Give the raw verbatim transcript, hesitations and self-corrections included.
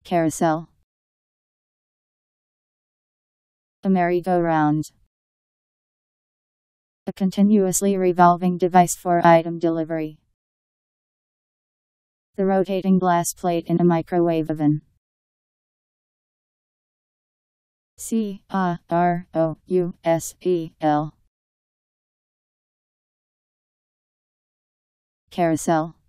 Carousel. A merry-go-round. A continuously revolving device for item delivery. The rotating glass plate in a microwave oven. C A R O U S E L. Carousel.